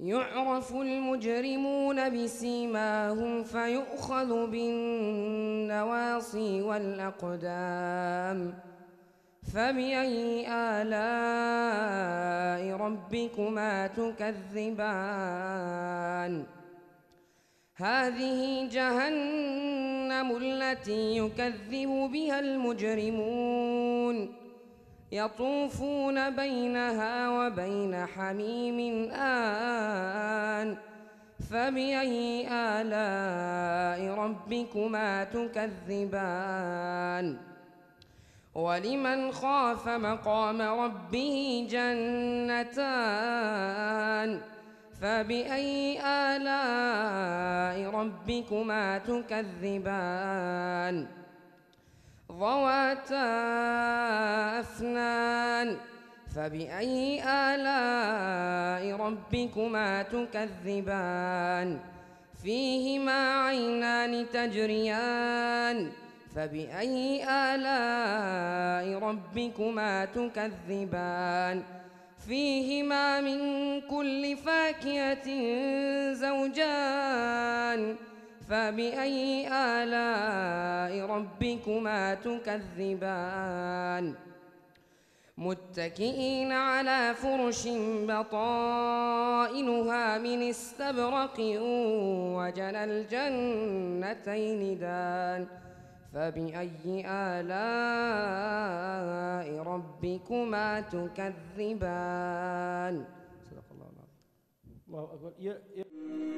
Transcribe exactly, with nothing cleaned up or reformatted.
يعرف المجرمون بسيماهم فيؤخذ بالنواصي والأقدام فبأي آلاء ربكما تكذبان هذه جهنم التي يكذب بها المجرمون يطوفون بينها وبين حميم آن فبأي آلاء ربكما تكذبان ولمن خاف مقام ربه جنتان فبأي آلاء ربكما تكذبان ذواتا أفنان فبأي آلاء ربكما تكذبان فيهما عينان تجريان فبأي آلاء ربكما تكذبان فيهما من كل فاكهة زوجان فبأي آلاء ربكما تكذبان متكئين على فرش بطائنها من استبرق وجنى الجنتين دان فبأي آلاء ربكما تكذبان صدق الله العظيم. الله أكبر.